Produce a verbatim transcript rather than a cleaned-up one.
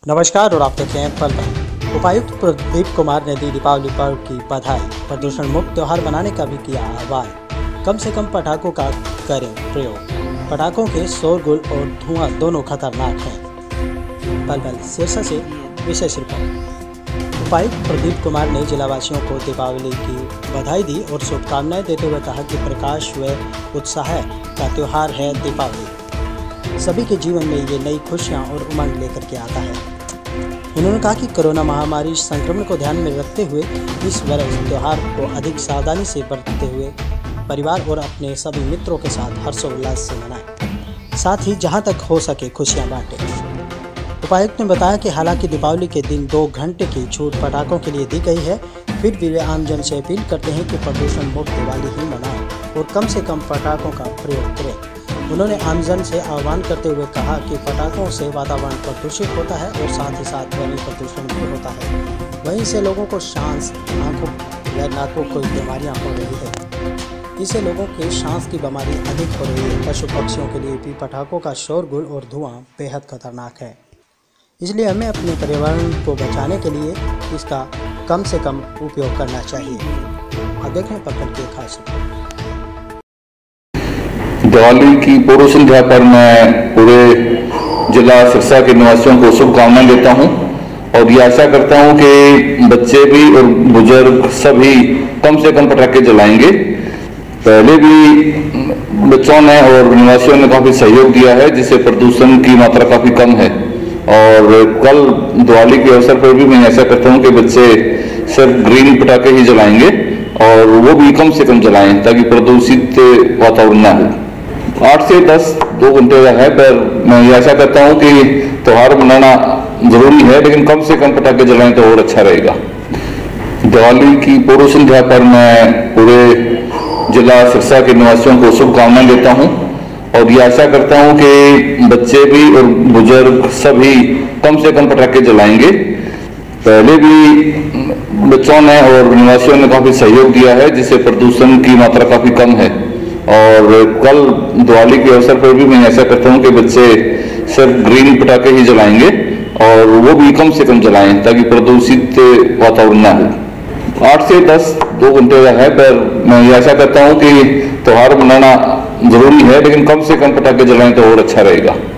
नमस्कार और आप देख रहे हैं पल पल। उपायुक्त प्रदीप कुमार ने दी दीपावली पर्व की बधाई। प्रदूषण मुक्त त्यौहार मनाने का भी किया आह्वान। कम से कम पटाखों का करें प्रयोग। पटाखों के शोरगुल और धुआं दोनों खतरनाक हैं। पल पल शीर्षक से विशेष रिपोर्ट। उपायुक्त प्रदीप कुमार ने जिलावासियों को दीपावली की बधाई दी और शुभकामनाएं देते हुए कहा कि प्रकाश व उत्साह का त्यौहार है दीपावली। सभी के जीवन में ये नई खुशियां और उमंग लेकर के आता है। उन्होंने कहा कि कोरोना महामारी संक्रमण को ध्यान में रखते हुए इस वर्ष त्यौहार को अधिक सावधानी से बरतते हुए परिवार और अपने सभी मित्रों के साथ हर्षोल्लास से मनाएं, साथ ही जहां तक हो सके खुशियां बांटें। उपायुक्त ने बताया कि हालांकि दीपावली के दिन दो घंटे की छूट पटाखों के लिए दी गई है, फिर भी वे आमजन से अपील करते हैं कि प्रदूषण मुक्त दिवाली ही मनाएं और कम से कम पटाखों का प्रयोग करें। उन्होंने आमजन से आह्वान करते हुए कहा कि पटाखों से वातावरण प्रदूषित होता है और साथ ही साथ ध्वनि प्रदूषण भी होता है। वहीं से लोगों को सांस, आंखों व नाकों को बीमारियां हो रही है। इससे लोगों के सांस की बीमारी अधिक हो रही है। पशु पक्षियों के लिए भी पटाखों का शोरगुल और धुआं बेहद खतरनाक है। इसलिए हमें अपने पर्यावरण को बचाने के लिए इसका कम से कम उपयोग करना चाहिए। अब देखें पकड़ के खास दिवाली की पूर्व संध्या पर मैं पूरे जिला सिरसा के निवासियों को शुभकामनाएं देता हूं और ये आशा करता हूं कि बच्चे भी और बुजुर्ग सभी कम से कम पटाखे जलाएंगे। पहले भी बच्चों ने और निवासियों ने काफी सहयोग दिया है, जिससे प्रदूषण की मात्रा काफी कम है। और कल दिवाली के अवसर पर भी मैं ऐसा करता हूं कि बच्चे सिर्फ ग्रीन पटाखे ही जलाएंगे और वो भी कम से कम जलाएं ताकि प्रदूषित वातावरण न हो। आठ से दस दो घंटे का है, पर मैं ये आशा करता हूं कि त्यौहार मनाना जरूरी है, लेकिन कम से कम पटाखे जलाएं तो और अच्छा रहेगा। दिवाली की पूर्व संध्या पर मैं पूरे जिला सिरसा के निवासियों को शुभकामनाएं देता हूं और ये आशा करता हूं कि बच्चे भी और बुजुर्ग सभी कम से कम पटाखे जलाएंगे। पहले भी बच्चों ने और निवासियों ने काफी सहयोग दिया है, जिससे प्रदूषण की मात्रा काफी कम है। और कल दिवाली के अवसर पर भी मैं ऐसा करता हूं कि बच्चे सिर्फ ग्रीन पटाखे ही जलाएंगे और वो भी कम से कम जलाएं ताकि प्रदूषित वातावरण न हो। आठ से दस दो घंटे का है, पर मैं ये आशा करता हूं कि त्यौहार मनाना जरूरी है, लेकिन कम से कम पटाखे जलाएं तो और अच्छा रहेगा।